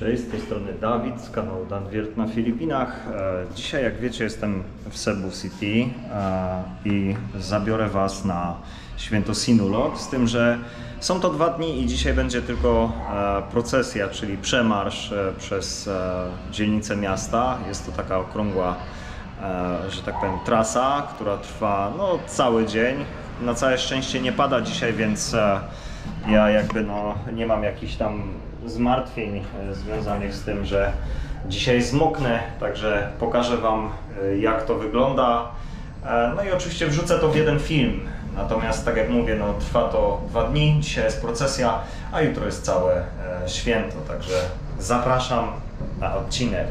Cześć, z tej strony Dawid z kanału Dan Wirt na Filipinach. Dzisiaj, jak wiecie, jestem w Cebu City i zabiorę Was na święto Sinulog, z tym, że są to 2 dni i dzisiaj będzie tylko procesja, czyli przemarsz przez dzielnicę miasta. Jest to taka okrągła, że tak powiem, trasa, która trwa cały dzień. Na całe szczęście nie pada dzisiaj, więc ja nie mam jakichś tam zmartwień związanych z tym, że dzisiaj zmoknę, także pokażę Wam, jak to wygląda. No i oczywiście wrzucę to w jeden film. Natomiast tak jak mówię, trwa to 2 dni, dzisiaj jest procesja, a jutro jest całe święto, także zapraszam na odcinek.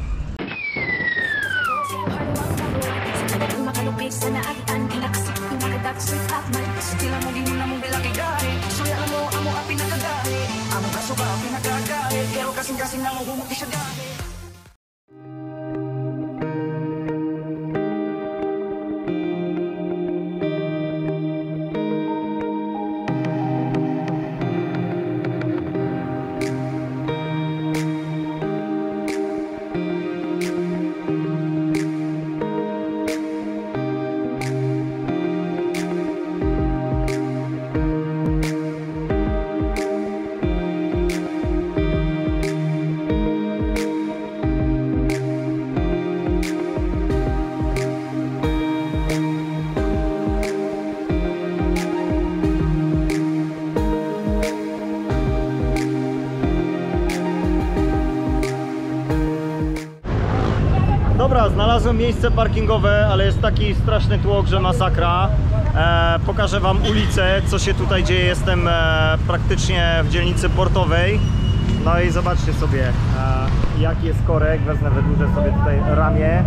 Dobra, znalazłem miejsce parkingowe, ale jest taki straszny tłok, że masakra. Pokażę Wam ulicę, co się tutaj dzieje. Jestem praktycznie w dzielnicy portowej. No i zobaczcie sobie, jaki jest korek. Wezmę, wydłużę sobie tutaj ramię.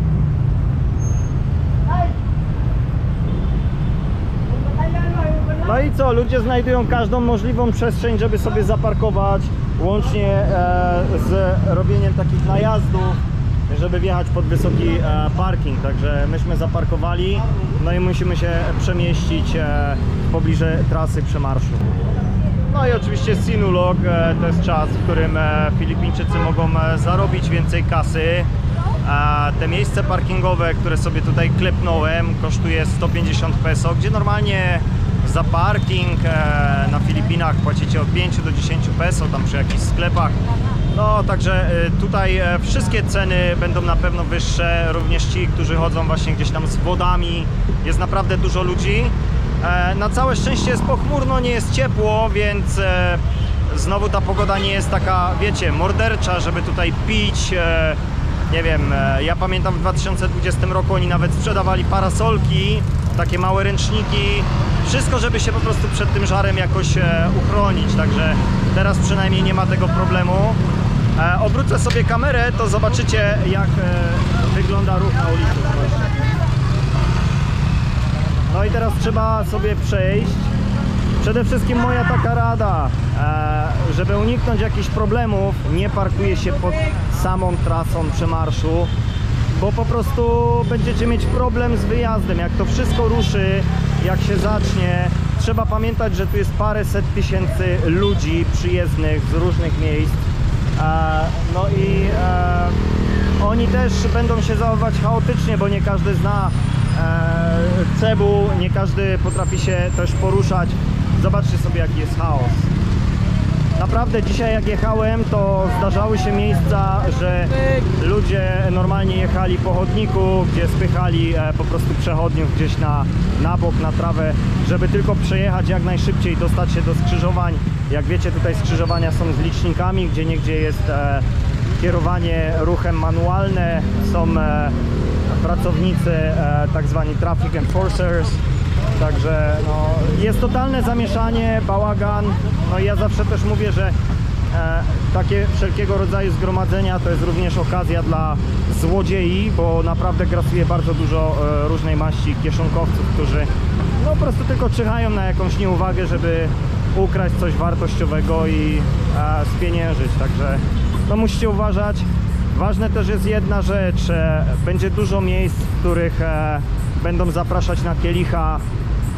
No i co? Ludzie znajdują każdą możliwą przestrzeń, żeby sobie zaparkować, łącznie z robieniem takich najazdów, żeby wjechać pod wysoki parking. Także myśmy zaparkowali, no i musimy się przemieścić w pobliżu trasy przemarszu. No i oczywiście Sinulog to jest czas, w którym Filipińczycy mogą zarobić więcej kasy. Te miejsce parkingowe, które sobie tutaj klepnąłem, kosztuje 150 peso, gdzie normalnie za parking na Filipinach płacicie od 5 do 10 peso, tam przy jakichś sklepach. No, także tutaj wszystkie ceny będą na pewno wyższe, również ci, którzy chodzą właśnie gdzieś tam z wodami. Jest naprawdę dużo ludzi. Na całe szczęście jest pochmurno, nie jest ciepło, więc znowu ta pogoda nie jest taka, wiecie, mordercza, żeby tutaj pić. Nie wiem, ja pamiętam w 2020 roku oni nawet sprzedawali parasolki, takie małe ręczniki. Wszystko, żeby się po prostu przed tym żarem jakoś uchronić, także teraz przynajmniej nie ma tego problemu. Obrócę sobie kamerę, to zobaczycie, jak wygląda ruch na ulicy. No i teraz trzeba sobie przejść. Przede wszystkim moja taka rada, żeby uniknąć jakichś problemów, nie parkuje się pod samą trasą przemarszu, bo po prostu będziecie mieć problem z wyjazdem. Jak to wszystko ruszy, jak się zacznie, trzeba pamiętać, że tu jest paręset tysięcy ludzi przyjezdnych z różnych miejsc. No i oni też będą się zachowywać chaotycznie, bo nie każdy zna Cebu, nie każdy potrafi się też poruszać. Zobaczcie sobie, jaki jest chaos. Naprawdę dzisiaj, jak jechałem, to zdarzały się miejsca, że ludzie normalnie jechali po chodniku, gdzie spychali po prostu przechodniów gdzieś na bok, na trawę, żeby tylko przejechać jak najszybciej, dostać się do skrzyżowań. Jak wiecie, tutaj skrzyżowania są z licznikami, gdzie niegdzie jest kierowanie ruchem manualne, są pracownicy, tak zwani traffic enforcers. Także jest totalne zamieszanie, bałagan. No i ja zawsze też mówię, że takie wszelkiego rodzaju zgromadzenia to jest również okazja dla złodziei, bo naprawdę grasuje bardzo dużo różnej maści kieszonkowców, którzy po prostu tylko czyhają na jakąś nieuwagę, żeby ukraść coś wartościowego i spieniężyć. Także musicie uważać. Ważne też jest jedna rzecz, będzie dużo miejsc, w których będą zapraszać na kielicha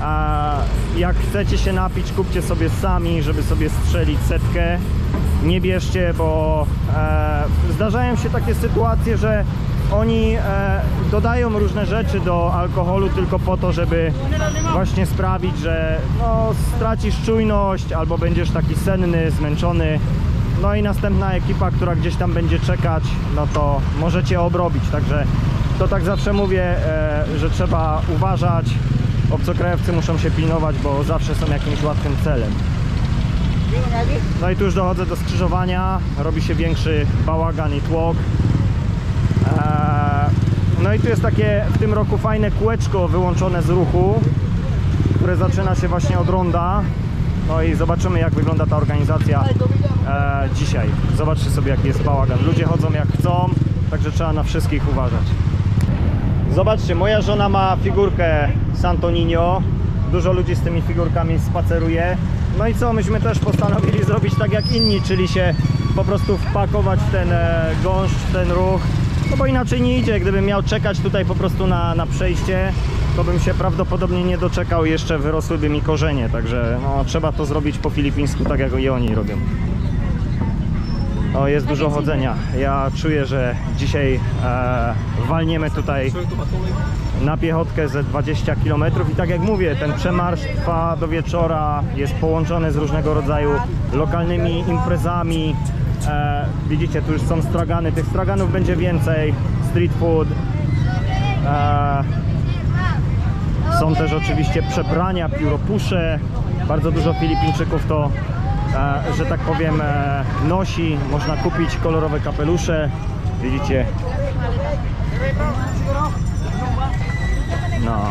Jak chcecie się napić, kupcie sobie sami, żeby sobie strzelić setkę. Nie bierzcie, bo zdarzają się takie sytuacje, że oni dodają różne rzeczy do alkoholu tylko po to, żeby właśnie sprawić, że no, stracisz czujność albo będziesz taki senny, zmęczony. No i następna ekipa, która gdzieś tam będzie czekać, no to możecie obrobić. Także to tak zawsze mówię, że trzeba uważać. Obcokrajowcy muszą się pilnować, bo zawsze są jakimś łatwym celem. No i tu już dochodzę do skrzyżowania, robi się większy bałagan i tłok. No i tu jest takie w tym roku fajne kółeczko wyłączone z ruchu, które zaczyna się właśnie od ronda. No i zobaczymy, jak wygląda ta organizacja dzisiaj. Zobaczcie sobie, jaki jest bałagan. Ludzie chodzą jak chcą, także trzeba na wszystkich uważać. Zobaczcie, moja żona ma figurkę Santo Niño. Dużo ludzi z tymi figurkami spaceruje. No i co, myśmy też postanowili zrobić tak jak inni, czyli się po prostu wpakować w ten gąszcz, w ten ruch. No bo inaczej nie idzie. Gdybym miał czekać tutaj po prostu na przejście, to bym się prawdopodobnie nie doczekał, jeszcze wyrosłyby mi korzenie. Także no, trzeba to zrobić po filipińsku, tak jak i oni robią. O, jest dużo chodzenia. Ja czuję, że dzisiaj walniemy tutaj na piechotkę ze 20 km i tak jak mówię, ten przemarsz trwa do wieczora, jest połączony z różnego rodzaju lokalnymi imprezami. Widzicie, tu już są stragany, tych straganów będzie więcej, street food. Są też oczywiście przebrania, pióropusze. Bardzo dużo Filipińczyków to, że tak powiem, nosi. Można kupić kolorowe kapelusze. Widzicie? No.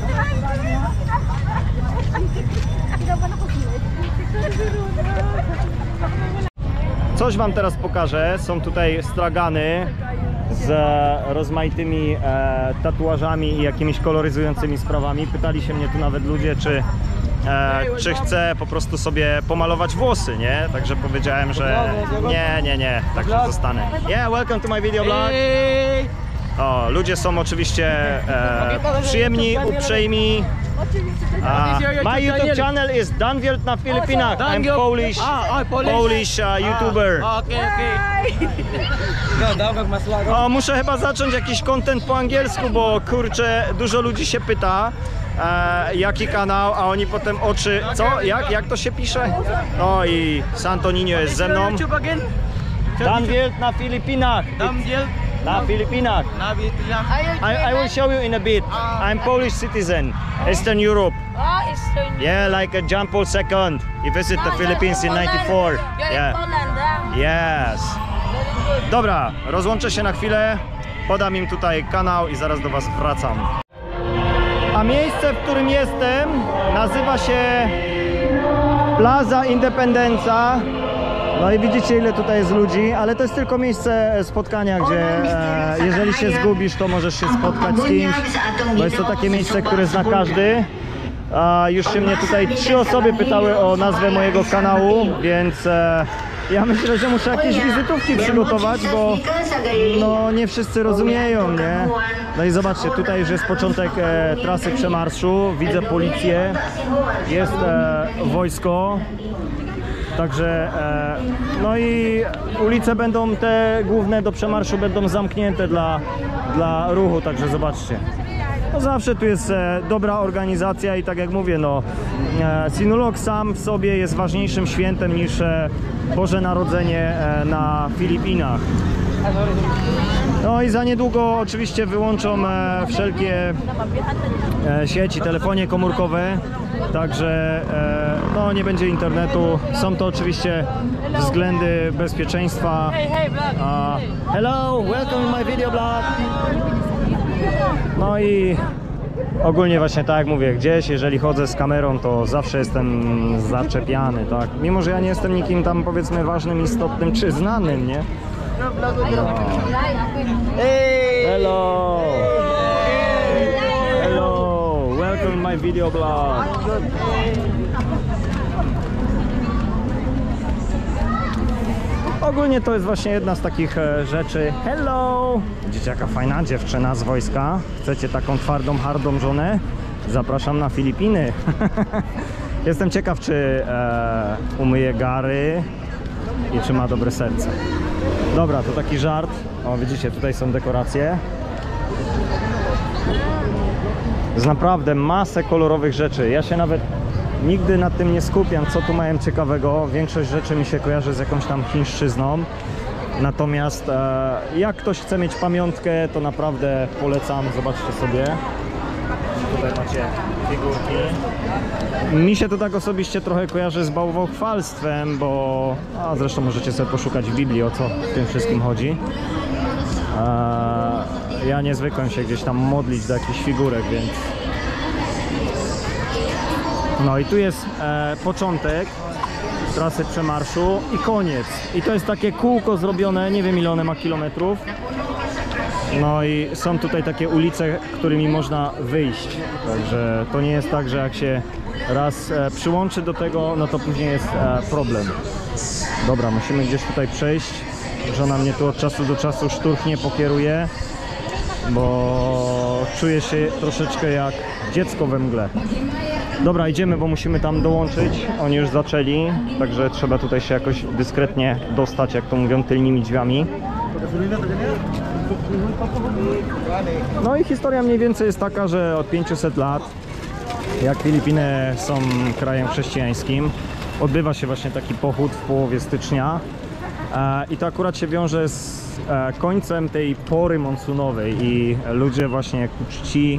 Coś wam teraz pokażę. Są tutaj stragany z rozmaitymi tatuażami i jakimiś koloryzującymi sprawami. Pytali się mnie tu nawet ludzie, czy chcę po prostu sobie pomalować włosy, nie? Także powiedziałem, że nie, także zostanę. Yeah, welcome to my video blog. O, ludzie są oczywiście przyjemni, uprzejmi. My YouTube channel is Danwielt na Filipinach. I'm Polish YouTuber. O, muszę chyba zacząć jakiś content po angielsku, bo kurczę, dużo ludzi się pyta, jaki kanał, a oni potem oczy... Co? Jak to się pisze? No i Santo Niño jest ze mną. Danwielt na Filipinach. Na Filipinach. I will show you in a bit. I'm Polish citizen, Eastern Europe. Yeah, like a John Paul II. He visited the Philippines in '94. Yeah. Yes. Dobra, rozłączę się na chwilę. Podam im tutaj kanał i zaraz do was wracam. A miejsce, w którym jestem, nazywa się Plaza Independenza. No i widzicie, ile tutaj jest ludzi, ale to jest tylko miejsce spotkania, gdzie jeżeli się zgubisz, to możesz się spotkać z kimś. Bo jest to takie miejsce, które zna każdy. Już się mnie tutaj 3 osoby pytały o nazwę mojego kanału, więc ja myślę, że muszę jakieś wizytówki przygotować, bo no nie wszyscy rozumieją, nie? No i zobaczcie, tutaj już jest początek trasy przemarszu, widzę policję, jest wojsko. Także, no i ulice będą te główne do przemarszu będą zamknięte dla ruchu, także zobaczcie. No zawsze tu jest dobra organizacja i tak jak mówię, no Sinulog sam w sobie jest ważniejszym świętem niż Boże Narodzenie na Filipinach. No i za niedługo oczywiście wyłączą wszelkie sieci, telefonie komórkowe. Także no, nie będzie internetu. Są to oczywiście względy bezpieczeństwa. Hello, welcome to my video blog. No i ogólnie właśnie tak jak mówię, gdzieś jeżeli chodzę z kamerą, to zawsze jestem zaczepiany, tak? Mimo że ja nie jestem nikim tam powiedzmy ważnym, istotnym czy znanym, nie? No. Hello. Welcome to my video blog. Ogólnie to jest właśnie jedna z takich rzeczy. Hello! Widzicie, jaka fajna dziewczyna z wojska. Chcecie taką twardą, hardą żonę? zapraszam na Filipiny. Jestem ciekaw, czy umyje gary i czy ma dobre serce. Dobra, to taki żart. O, widzicie, tutaj są dekoracje. Jest naprawdę masę kolorowych rzeczy. Ja się nawet nigdy nad tym nie skupiam, co tu mają ciekawego. Większość rzeczy mi się kojarzy z jakąś tam chińszczyzną. Natomiast jak ktoś chce mieć pamiątkę, to naprawdę polecam. Zobaczcie sobie. Tutaj macie figurki. Mi się to tak osobiście trochę kojarzy z bałwochwalstwem, bo zresztą możecie sobie poszukać w Biblii, o co w tym wszystkim chodzi. Ja nie zwykłem się gdzieś tam modlić do jakichś figurek, więc... No i tu jest początek trasy przemarszu i koniec. I to jest takie kółko zrobione, nie wiem ile one ma kilometrów. No i są tutaj takie ulice, którymi można wyjść. Także to nie jest tak, że jak się raz przyłączy do tego, no to później jest problem. Dobra, musimy gdzieś tutaj przejść. Żona mnie tu od czasu do czasu szturchnie pokieruje, bo czuję się troszeczkę jak dziecko we mgle. Dobra, idziemy, bo musimy tam dołączyć. Oni już zaczęli, także trzeba tutaj się jakoś dyskretnie dostać, jak to mówią, tylnymi drzwiami. No i historia mniej więcej jest taka, że od 500 lat, jak Filipiny są krajem chrześcijańskim, odbywa się właśnie taki pochód w połowie stycznia. I to akurat się wiąże z końcem tej pory monsunowej i ludzie właśnie ku czci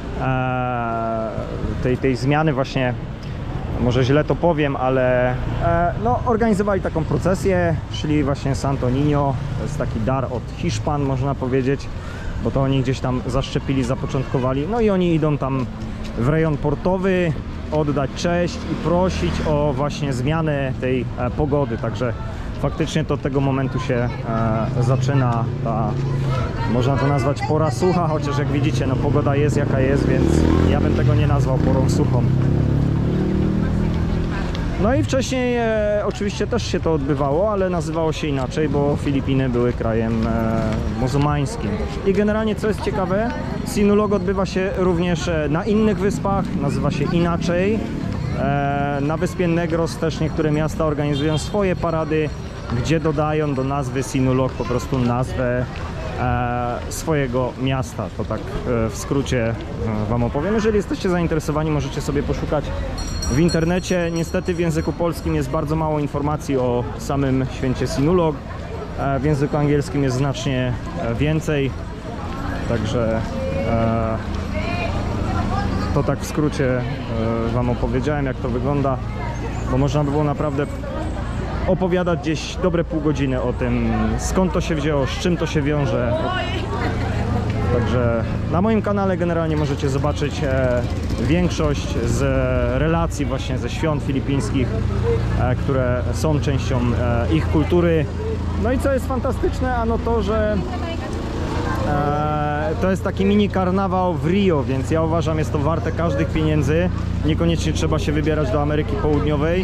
tej zmiany właśnie, może źle to powiem, ale no, organizowali taką procesję, szli właśnie Santo Niño, to jest taki dar od Hiszpan, można powiedzieć, bo to oni gdzieś tam zaszczepili, zapoczątkowali, no i oni idą tam w rejon portowy, oddać cześć i prosić o właśnie zmianę tej pogody, także faktycznie to od tego momentu się zaczyna ta, można to nazwać pora sucha, chociaż jak widzicie, no pogoda jest jaka jest, więc ja bym tego nie nazwał porą suchą. No i wcześniej oczywiście też się to odbywało, ale nazywało się inaczej, bo Filipiny były krajem muzułmańskim. I generalnie, co jest ciekawe, Sinulog odbywa się również na innych wyspach, nazywa się inaczej. Na wyspie Negros też niektóre miasta organizują swoje parady, gdzie dodają do nazwy Sinulog po prostu nazwę swojego miasta. To tak w skrócie wam opowiem. Jeżeli jesteście zainteresowani, możecie sobie poszukać w internecie. Niestety w języku polskim jest bardzo mało informacji o samym święcie Sinulog. W języku angielskim jest znacznie więcej. Także to tak w skrócie wam opowiedziałem, jak to wygląda, bo można by było naprawdę opowiadać gdzieś dobre pół godziny o tym, skąd to się wzięło, z czym to się wiąże. Także na moim kanale generalnie możecie zobaczyć większość z relacji właśnie ze świąt filipińskich, które są częścią ich kultury. No i co jest fantastyczne, ano to, że to jest taki mini karnawał w Rio, więc ja uważam, jest to warte każdych pieniędzy. Niekoniecznie trzeba się wybierać do Ameryki Południowej.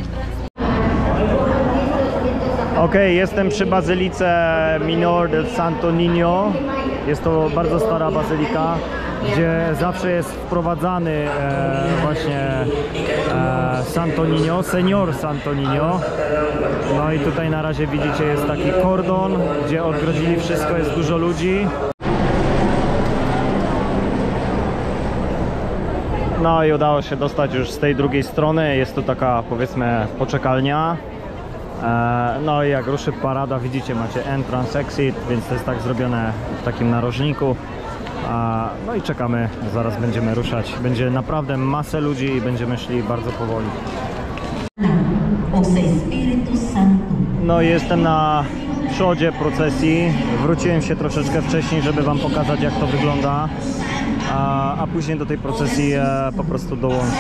Ok, jestem przy bazylice Minor del Santo Niño. Jest to bardzo stara bazylika, gdzie zawsze jest wprowadzany właśnie Santo Niño, Senior Santo Niño. No i tutaj na razie widzicie, jest taki kordon, gdzie odgrodzili wszystko, jest dużo ludzi. No i udało się dostać już z tej drugiej strony. Jest to taka, powiedzmy, poczekalnia. No i jak ruszy parada, widzicie, macie entrance, exit, więc to jest tak zrobione w takim narożniku. No i czekamy, zaraz będziemy ruszać. Będzie naprawdę masę ludzi i będziemy szli bardzo powoli. No i jestem na przodzie procesji. Wróciłem się troszeczkę wcześniej, żeby wam pokazać, jak to wygląda. A później do tej procesji po prostu dołączę.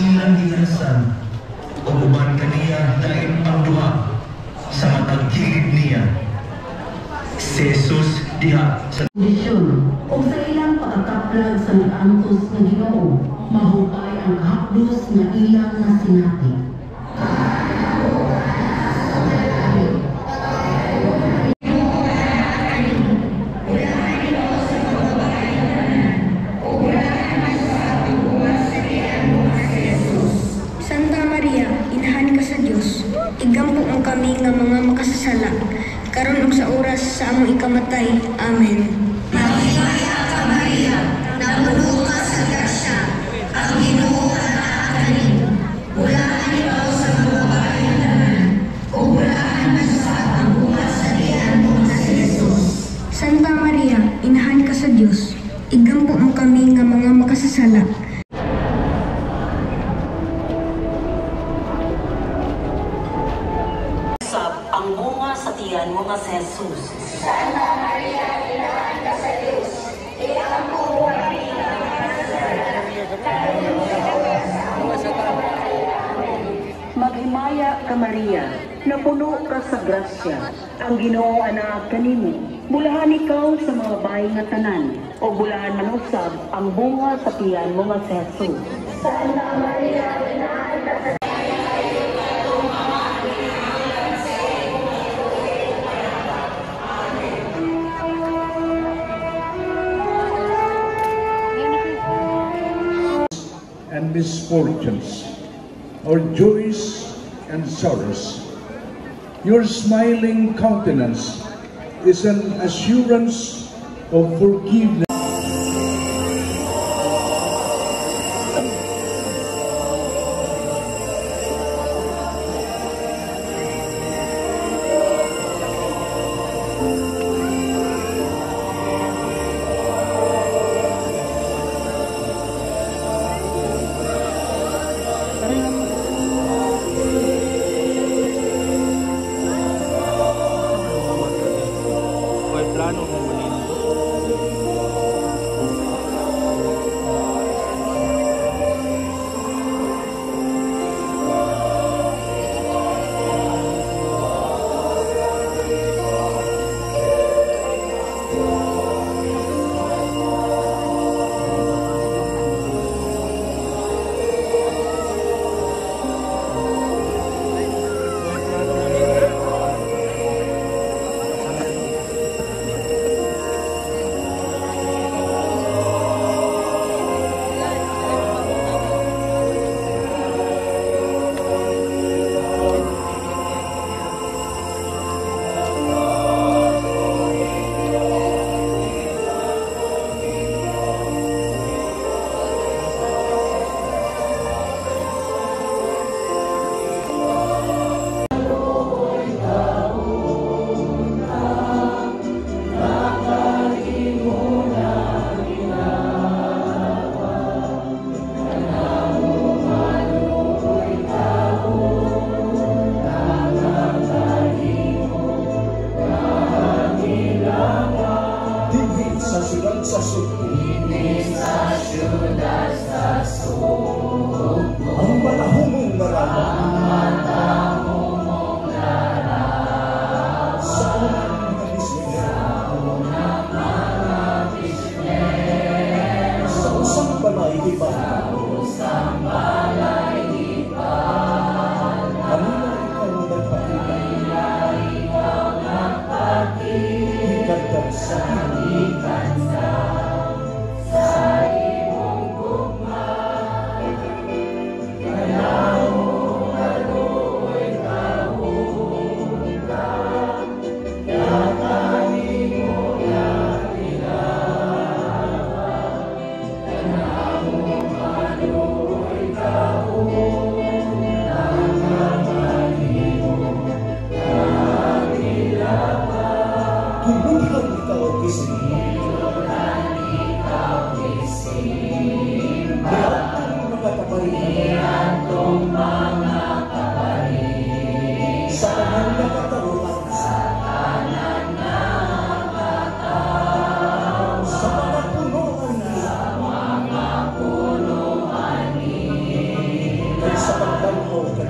ilang ginasal, uban kaniya dahil ang duha sa matag kilid niya. Si Jesus diha sa kondisyon o sa ilang pagkakaplag sa nag-antos ng Ginoo, mahukay ang kahaplos nga ilang nasinati. Santa Maria, inahan ka sa Dios, igampo mo kami nga mga makasasala, karon ug sa oras sa among ikamatay. Amen. Maghimaya ka, Maria, napuno ka sa grasya, ang Ginoo anaa kanin. Bulaan ikaw sa mga babayanan, ug bulaan man sa ang buhat sa tiyan mo nga si Jesus. Santa Maria, inahan ka sa Dios, igampo mo kami nga mga makasasala. Sab ang bunga sa tiyan mo nga si Jesus. Maghimaya ka, Maria, napuno ka sa grasya, ang Ginoo anaa kanimo. Bulahan ikaw sa mga bayi nga tanan, o bulahan man usab ang bunga sa tiyan mo nga si Jesus. And misfortunes, our joys and sorrows. Your smiling countenance is an assurance of forgiveness. May plano mo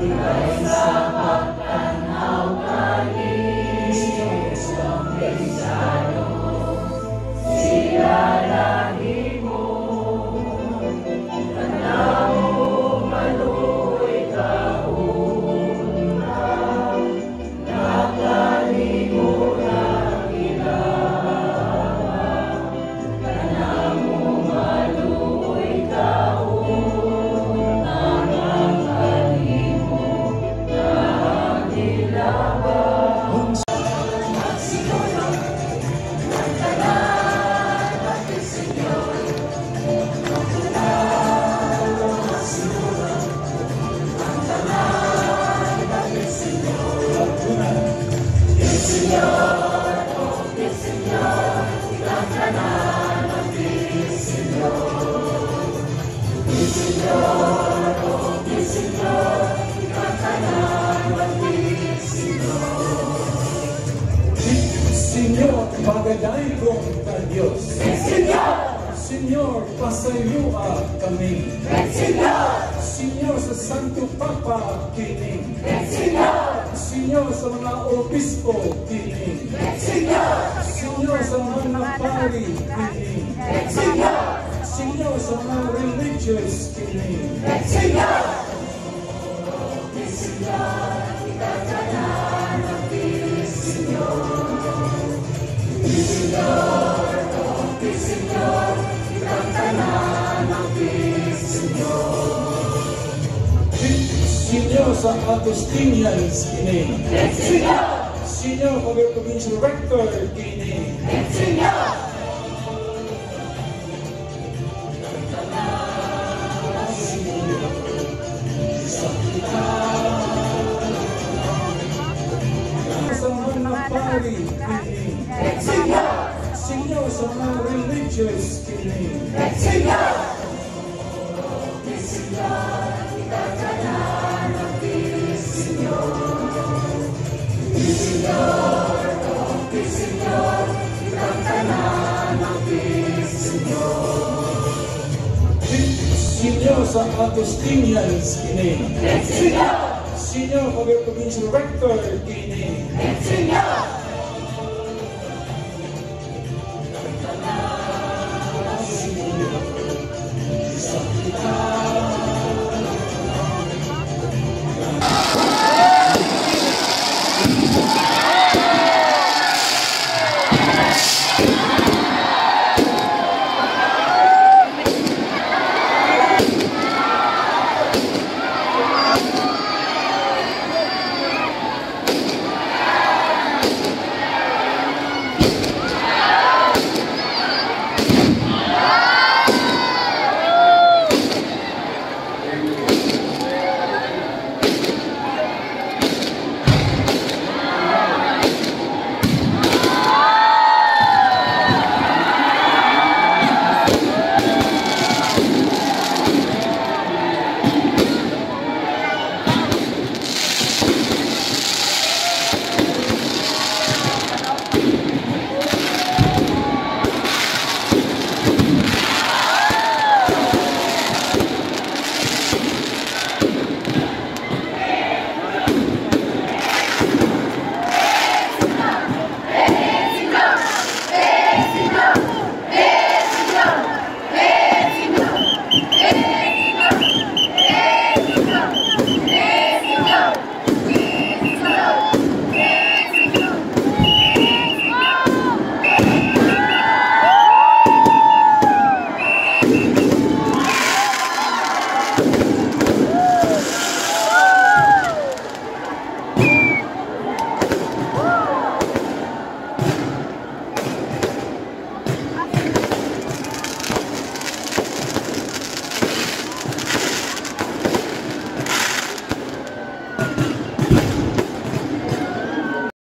Señor, pagaday kong Diyos. Señor, pasayua kami. Señor, sa Santo Papa kining. Señor, sa mga obispo kining. Señor, sa mga pari kining. Señor, sa mga religious kining. Señor, sa Agustinians kini. Señor, pag provincial rector kini. Sa mga pari kini. Señor, sa mga religious kini. Señor, sa Agustinians kini. Señor, pag provincial rector kini.